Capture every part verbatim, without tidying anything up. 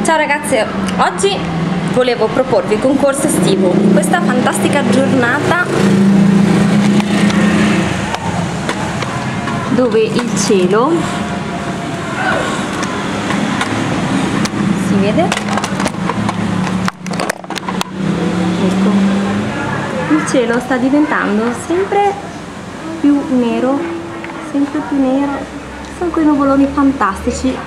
Ciao ragazze, oggi volevo proporvi il concorso estivo in questa fantastica giornata dove il cielo si vede, ecco, il cielo sta diventando sempre più nero, sempre più nero, sono quei nuvoloni fantastici.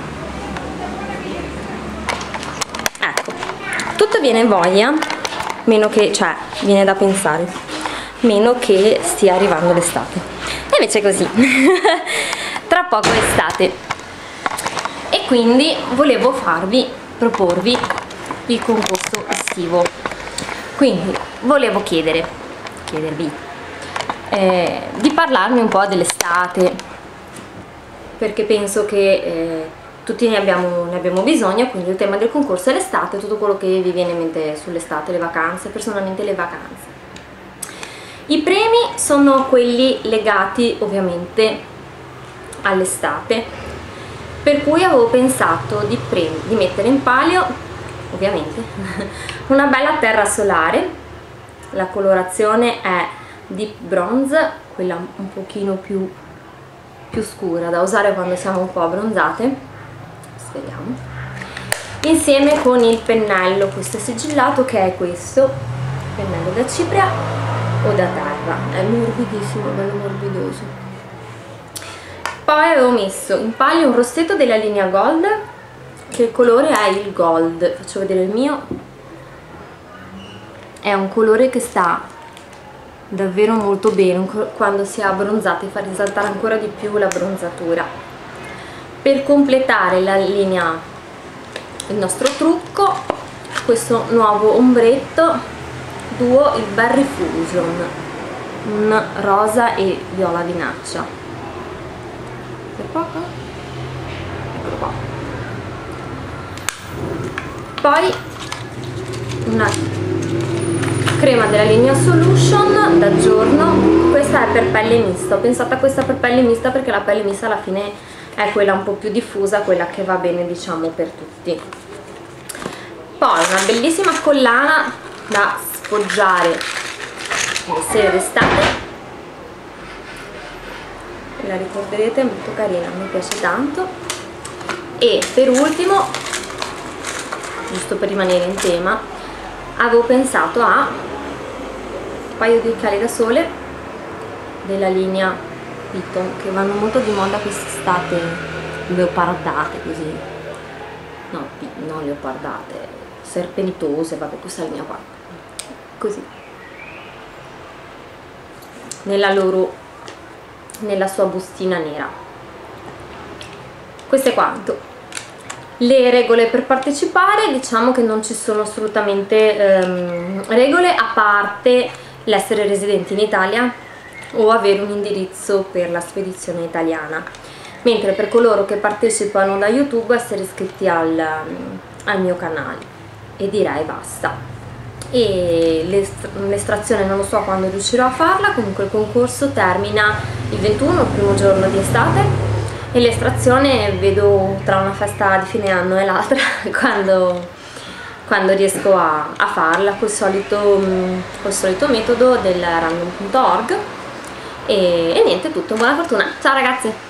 Ecco, tutto viene in voglia, meno che, cioè, viene da pensare, meno che stia arrivando l'estate. E invece è così, tra poco è estate. E quindi volevo farvi, proporvi il concorso estivo. Quindi volevo chiedere, chiedervi eh, di parlarmi un po' dell'estate, perché penso che eh, tutti ne abbiamo, ne abbiamo bisogno, quindi il tema del concorso è l'estate, tutto quello che vi viene in mente sull'estate, le vacanze, personalmente le vacanze. I premi sono quelli legati ovviamente all'estate, per cui avevo pensato di, di mettere in palio, ovviamente, una bella terra solare. La colorazione è Deep Bronze, quella un pochino più, più scura da usare quando siamo un po' abbronzate. Speriamo. Insieme con il pennello, questo è sigillato, che è questo pennello da cipria o da terra, è morbidissimo, bello morbidoso. Poi avevo messo in palio un rossetto della linea Gold, che il colore è il gold, faccio vedere il mio, è un colore che sta davvero molto bene quando si è abbronzati, fa risaltare ancora di più la bronzatura. Per completare la linea, il nostro trucco, questo nuovo ombretto duo, il Berry Fusion, un rosa e viola vinaccia. Per poco? Eccolo qua. Poi una crema della linea Solution da giorno, questa è per pelle mista. Ho pensato a questa per pelle mista perché la pelle mista alla fine è quella un po' più diffusa, quella che va bene, diciamo, per tutti. Poi una bellissima collana da sfoggiare le sere d'estate, la ricorderete, è molto carina, mi piace tanto. E per ultimo, giusto per rimanere in tema, avevo pensato a un paio di occhiali da sole della linea Piton, che vanno molto di moda quest'estate, leopardate così, no, non leopardate, serpentose, vabbè, questa è la mia qua, così, nella loro, nella sua bustina nera. Questo è quanto. Le regole per partecipare, diciamo che non ci sono assolutamente ehm, regole, a parte l'essere residenti in Italia o avere un indirizzo per la spedizione italiana, mentre per coloro che partecipano da YouTube essere iscritti al, al mio canale, e direi basta. E l'estrazione non lo so quando riuscirò a farla, comunque il concorso termina il ventuno, il primo giorno di estate, e l'estrazione vedo tra una festa di fine anno e l'altra quando, quando riesco a, a farla col solito, col solito metodo del random punto org. E, e niente, tutto, buona fortuna, ciao ragazze!